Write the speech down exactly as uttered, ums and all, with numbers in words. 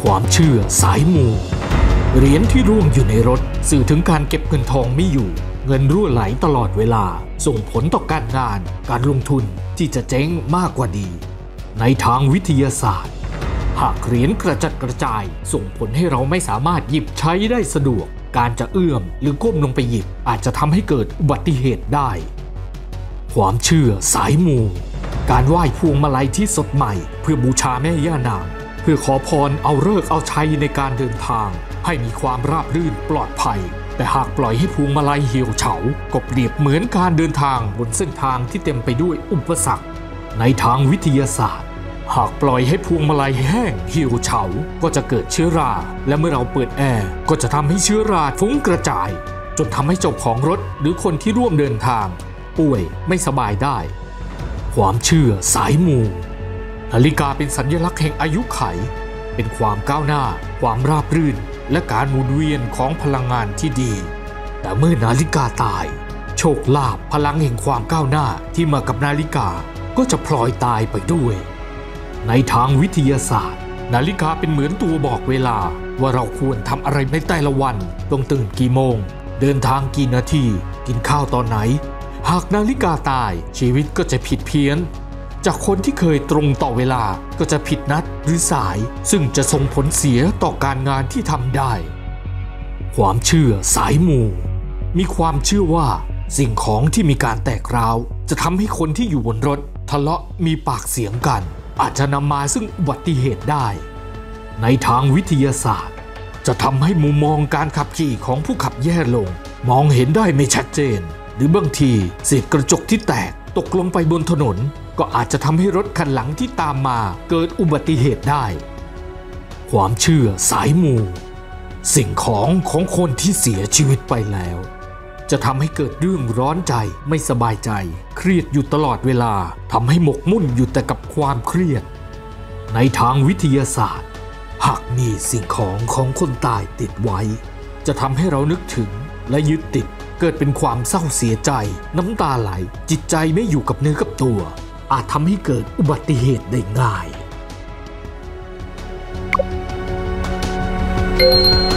ความเชื่อสายมูเหรียญที่ร่วงอยู่ในรถสื่อถึงการเก็บเงินทองไม่อยู่เงินรั่วไหลตลอดเวลาส่งผลต่อการงานการลงทุนที่จะเจ๊งมากกว่าดีในทางวิทยาศาสตร์หากเหรียญกระจัดกระจายส่งผลให้เราไม่สามารถหยิบใช้ได้สะดวกการจะเอื้อมหรือก้มลงไปหยิบอาจจะทำให้เกิดอุบัติเหตุได้ความเชื่อสายมูการไหว้พวงมาลัยที่สดใหม่เพื่อบูชาแม่ย่านางเพื่อขอพรเอาฤกษ์เอาชัยในการเดินทางให้มีความราบรื่นปลอดภัยแต่หากปล่อยให้พวงมาลัยเหี่ยวเฉาก็เปรียบเหมือนการเดินทางบนเส้นทางที่เต็มไปด้วยอุปสรรคในทางวิทยาศาสตร์หากปล่อยให้พวงมาลัยแห้งเหี่ยวเฉาก็จะเกิดเชื้อราและเมื่อเราเปิดแอร์ก็จะทำให้เชื้อราฟุ้งกระจายจนทำให้เจ้าของรถหรือคนที่ร่วมเดินทางป่วยไม่สบายได้ความเชื่อสายมูนาฬิกาเป็นสัญลักษณ์แห่งอายุไขเป็นความก้าวหน้าความราบรื่นและการหมุนเวียนของพลังงานที่ดีแต่เมื่อนาฬิกาตายโชคลาภพลังแห่งความก้าวหน้าที่มากับนาฬิกาก็จะพลอยตายไปด้วยในทางวิทยาศาสตร์นาฬิกาเป็นเหมือนตัวบอกเวลาว่าเราควรทำอะไรในแต่ละวันต้องตื่นกี่โมงเดินทางกี่นาทีกินข้าวตอนไหนหากนาฬิกาตายชีวิตก็จะผิดเพี้ยนจากคนที่เคยตรงต่อเวลาก็จะผิดนัดหรือสายซึ่งจะส่งผลเสียต่อการงานที่ทำได้ความเชื่อสายมูมีความเชื่อว่าสิ่งของที่มีการแตกร้าวจะทำให้คนที่อยู่บนรถทะเลาะมีปากเสียงกันอาจจะนำมาซึ่งอุบัติเหตุได้ในทางวิทยาศาสตร์จะทำให้มุมมองการขับขี่ของผู้ขับแย่ลงมองเห็นได้ไม่ชัดเจนหรือบางทีเศษกระจกที่แตกตกลงไปบนถนนก็อาจจะทำให้รถคันหลังที่ตามมาเกิดอุบัติเหตุได้ความเชื่อสายมูสิ่งของของคนที่เสียชีวิตไปแล้วจะทำให้เกิดเรื่องร้อนใจไม่สบายใจเครียดอยู่ตลอดเวลาทำให้หมกมุ่นอยู่แต่กับความเครียดในทางวิทยาศาสตร์หากมีสิ่งของของคนตายติดไว้จะทำให้เรานึกถึงและยึดติดเกิดเป็นความเศร้าเสียใจน้ำตาไหลจิตใจไม่อยู่กับเนื้อกับตัวอาจทำให้เกิดอุบัติเหตุได้ง่าย